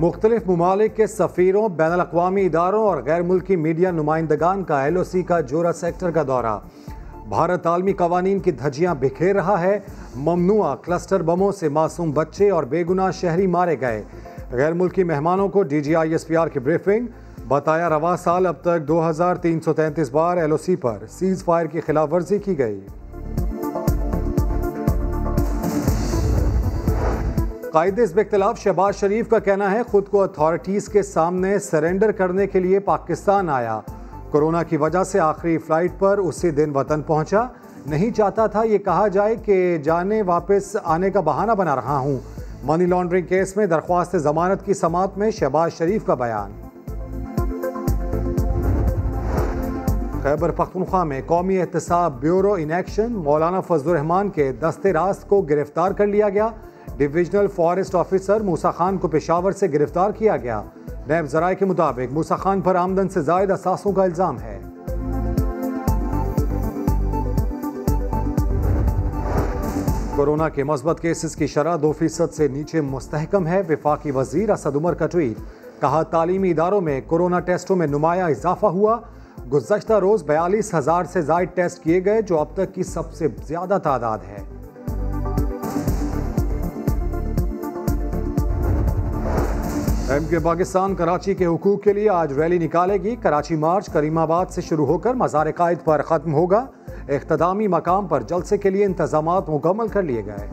मुख्तलिफ ममालिक के सफ़ीरों, बैनुल-अक़वामी इदारों और गैर मुल्की मीडिया नुमाइंदगान का LOC का जोरा सेक्टर का दौरा। भारत आलमी कवानीन की धज्जियाँ बिखेर रहा है। ममनुआ क्लस्टर बमों से मासूम बच्चे और बेगुनाह शहरी मारे गए। गैर मुल्की मेहमानों को DGI-SPR की ब्रीफिंग। बताया रवा साल अब तक 2333 बार LOC पर सीज़ फायर की खिलाफ वर्जी की गई। कायदे हिज़्ब इख्तिलाफ शहबाज शरीफ का कहना है खुद को अथॉरिटीज़ के सामने सरेंडर करने के लिए पाकिस्तान आया। कोरोना की वजह से आखिरी फ्लाइट पर उसी दिन वतन पहुंचा। नहीं चाहता था ये कहा जाए कि जाने वापस आने का बहाना बना रहा हूं। मनी लॉन्ड्रिंग केस में दरख्वास्त जमानत की समाअत में शहबाज शरीफ का बयान। खैबर पख्तूनख्वा में कौमी एहतसाब ब्यूरो इन एक्शन। मौलाना फजलुर रहमान के दस्ते रास्त को गिरफ्तार कर लिया गया। Divisional forest officer Musa Khan को पेशावर से गिरफ्तार किया गया। नैब ज़राए के मुताबिक मूसा खान पर आमदन से ज़ायद असासों का इल्ज़ाम है। कोरोना के मस्बत केसेस की शरह 2% से नीचे मुस्तहकम है। वफाकी वजीर असद उमर का ट्वीट। कहा तालीमी इदारों में कोरोना टेस्टों में नुमाया इजाफा हुआ। गुज़श्ता रोज़ 42,000 से ज़ायद टेस्ट किए गए, जो अब तक की सबसे ज़्यादा तादाद है। MK पाकिस्तान कराची के हुकूक के लिए आज रैली निकालेगी। कराची मार्च करीमाबाद से शुरू होकर मज़ार कायद पर ख़त्म होगा। इख्तितामी मकाम पर जलसे के लिए इंतजामात मुकम्मल कर लिए गए।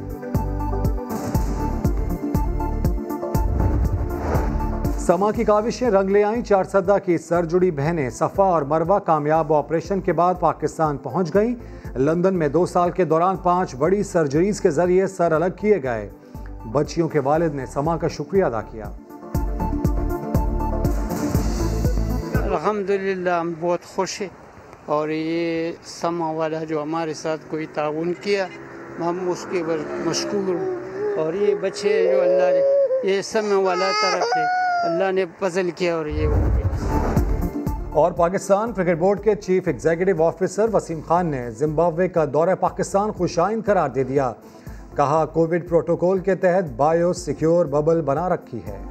समा की काविशें रंग ले आईं। चारसदा की सर जुड़ी बहनें सफ़ा और मरवा कामयाब ऑपरेशन के बाद पाकिस्तान पहुंच गईं। लंदन में 2 साल के दौरान 5 बड़ी सर्जरीज के जरिए सर अलग किए गए। बच्चियों के वालिद ने समा का शुक्रिया अदा किया। अल्हम्दुलिल्लाह हम बहुत खुश हैं और ये समा वाला जो हमारे साथ कोई ताउन किया हम उसके पर मशकूर हूँ। और ये बच्चे जो अल्लाह ने ये समा वाला तरफ से अल्लाह ने फजल किया और ये हो गया। और पाकिस्तान क्रिकेट बोर्ड के chief executive officer Wasim Khan ने जिम्बाब्वे का दौरा पाकिस्तान खुशाइन करार दे दिया। कहा कोविड प्रोटोकॉल के तहत बायो सिक्योर बबल बना रखी है।